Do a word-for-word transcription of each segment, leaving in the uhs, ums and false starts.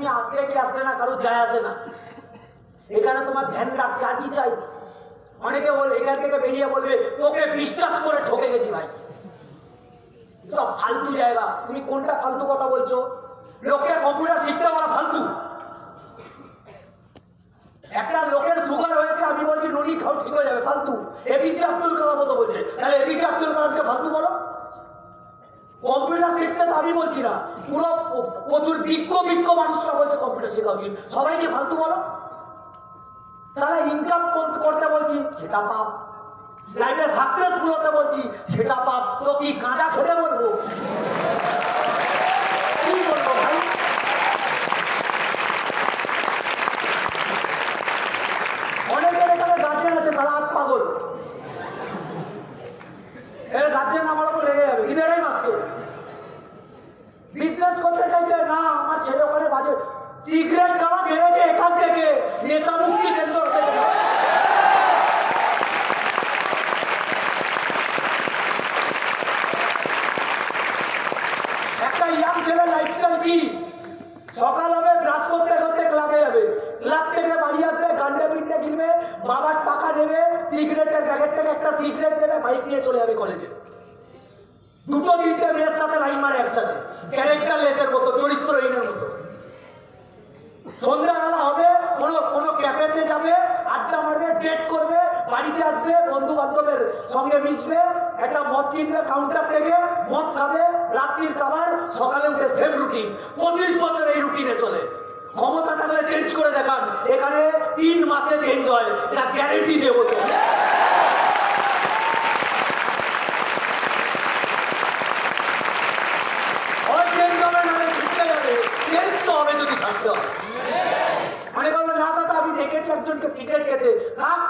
তুমি আসলে কি আসলে না কারো যায় আসে না, এখানে তোমার ধ্যান রাখছে আর কি চাই। অনেকে বলে এখান থেকে বেরিয়ে বলবে তোকে বিশ্বাস করে ঠকে গেছি ভাই, সব ফালতু জায়গা। তুমি কোনটা ফালতু কথা বলছো? লোকের কম্পিউটার শিখতে বলা ফালতু? একটা লোকের সুগার হয়েছে আমি বলছি নুনি খাও ঠিক হয়ে যাবে, ফালতু? এপিজে আব্দুল কালাম তো বলছে, তাহলে এপিজে আব্দুল কালামকে ফালতু বলো? কম্পিউটার শিখতে তো আমি বলছি না, পুরো প্রচুর বিজ্ঞ বিজ্ঞ মানুষরা বলছে কম্পিউটার শেখা উচিত, সবাইকে ফালতু বলো? সারা ইনকাম করতে বলছি সেটা পাপ, লাইফে সাকসেসফুল হতে বলছি সেটা পাপ, তো কি গাঁজা খেতে বলবো? কি বলবো ভাই? অনেকের এখানে গার্জেন আছে তারা আত পাগল, এর গার্জেন আমার উপর লেগে যাবে, কিন্তু এটাই মাত্র বিজনেস করতে চাইছে না। আমার ছেলে ওখানে বাজে সিগারেট খাওয়া ছেড়েছে এখান থেকে, নেশা মুক্তি কেন্দ্র থেকে। একটা ইয়াং ছেলে লাইফস্টাইল কি? সকাল হবে ব্রাশ করতে করতে ক্লাবে যাবে, ক্লাব থেকে বাড়ি আসবে, গান্ডা পিন্ডা কিনবে, বাবার টাকা দেবে, সিগারেটের প্যাকেট থেকে একটা সিগারেট দেবে, বাইক নিয়ে চলে যাবে কলেজে। দুটো তিনটে মেয়ের সাথে লাইন মারে একসাথে, ক্যারেক্টারলেসের মতো, চরিত্রহীনের মতো। সন্ধ্যাবেলা হবে কোনো কোনো ক্যাফেতে যাবে, আড্ডা মারবে, ডেট করবে, বাড়িতে আসবে, বন্ধু বান্ধবের সঙ্গে মিশবে, একটা মদ কিনবে কাউন্টার থেকে, মদ খাবে, রাত্রির খাবার, সকালে উঠে সেম রুটিন। পঁচিশ বছর এই রুটিনে চলে। ক্ষমতা থাকলে চেঞ্জ করে দেখান, এখানে তিন মাসে চেঞ্জ হয়, এটা গ্যারেন্টি দেবো। হবে যদি থাকতে হয়। মানে বলবে না দাদা আমি দেখেছি একজনকে সিগারেট খেতে, থাক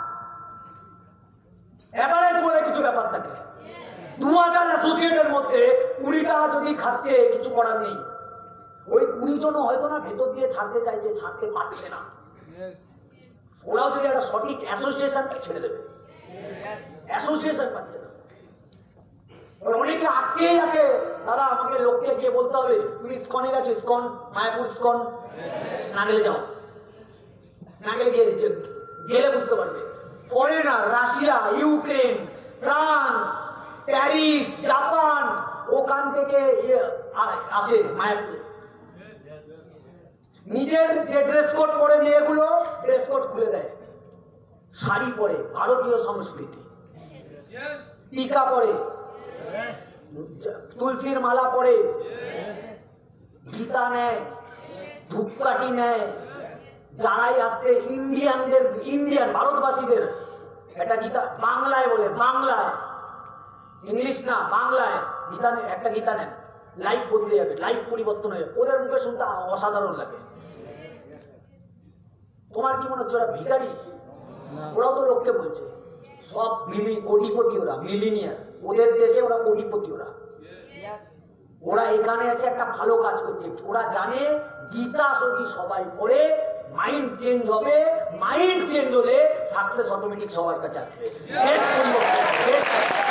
এভারেজ বলে কিছু ব্যাপার থাকে। দু হাজার অ্যাসোসিয়েটের মধ্যে কুড়িটা যদি খাচ্ছে কিছু করার নেই, ওই কুড়ি জন হয়তো না ভেতর দিয়ে ছাড়তে চাইছে, ছাড়তে পারছে না, ওরাও যদি একটা সঠিক অ্যাসোসিয়েশনটা ছেড়ে দেবে, অ্যাসোসিয়েশন পাচ্ছে না। অনেকে আটকেই আছে, দাদা আমাকে লোককে গিয়ে বলতে হবে তুমি ইসকনে গেছো, ইসকন মায়াপুর ইসকন, না গেলে যাও, না গেলে গিয়ে গেলে বুঝতে পারবে। Foreigner Russia, Ukraine, France, Paris, Japan, ওখান থেকে আসে মায়াপুর। নিজের যে ড্রেস কোড পরে মেয়েগুলো ড্রেস কোড খুলে দেয়, শাড়ি পরে, ভারতীয় সংস্কৃতি, টিকা পরে, তুলসীর মালা পরে, গীতা নেয়, ধূপকাঠি নেয়। যারাই আসতে ইন্ডিয়ানদের, ইন্ডিয়ান ভারতবাসীদের একটা গীতা বাংলায় বলে, বাংলায়, ইংলিশ না বাংলায় গীতা নেন, একটা গীতা নেন, লাইফ বদলে যাবে, লাইফ পরিবর্তন হয়ে যাবে। ওদের মুখে শুনতে অসাধারণ লাগে। তোমার কি মনে হচ্ছে ওরা ভিখারি? ওরাও তো লোককে বলছে সব মিলি কোটিপতি, ওরা মিলিনিয়ার, ওদের দেশে ওরা কোটিপতি। ওরা ওরা এখানে এসে একটা ভালো কাজ করছে। ওরা জানে গীতা যদি সবাই পড়ে মাইন্ড চেঞ্জ হবে, মাইন্ড চেঞ্জ হলে সাকসেস অটোমেটিক সবার কাছে আসবে।